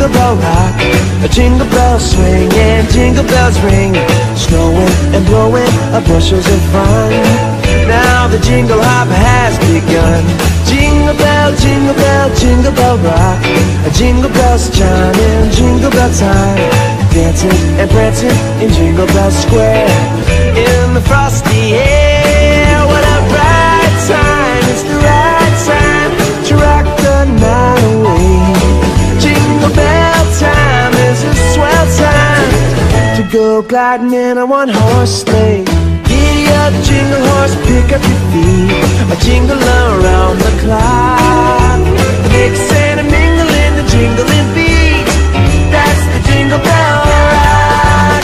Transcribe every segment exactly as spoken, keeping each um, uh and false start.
jingle bell rock, a jingle bell swing and jingle bells ring. Snowing and blowing a bushels of fun. Now the jingle hop has begun. Jingle bell, jingle bell, jingle bell rock, a jingle bells chiming, jingle bell time. Dancing and prancing in Jingle Bell Square. In the frosty air, what a bright time. It's the right time to rock the night away. Jingle bell time is a swell time to go gliding in a one-horse sleigh. Giddy up, jingle horse, pick up your feet, a jingle around the clock. Mix and a mingle in the jingling beat. That's the Jingle Bell Rock.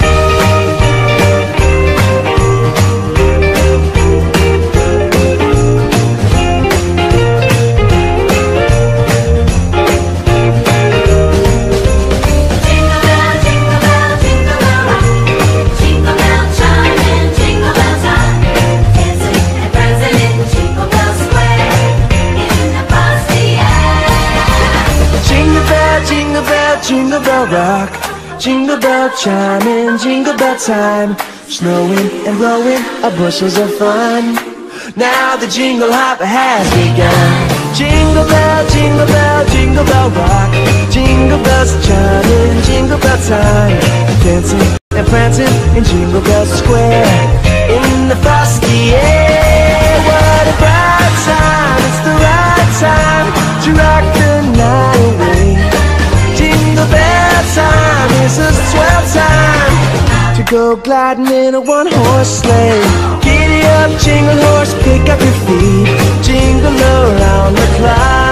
Jingle bell, jingle bell, jingle bell rock, jingle bell chiming, jingle bell time. Dancing and prancing in Jingle Bell Square, in the frosty air. Jingle bell, jingle bell, jingle bell rock, jingle bell chiming, jingle bell time. Snowing and blowing a bushels of fun. Now the jingle hop has begun. Jingle bell, jingle bell, jingle bell rock, jingle bells chiming, jingle bell time. Dancing and prancing in Jingle Bell Square, in the frosty air. What a bright time, it's the right time to rock the night away. Jingle bell time is a swell time to go gliding in a one-horse sleigh. Giddy up, jingle horse, pick up your feet, jingle around the clock.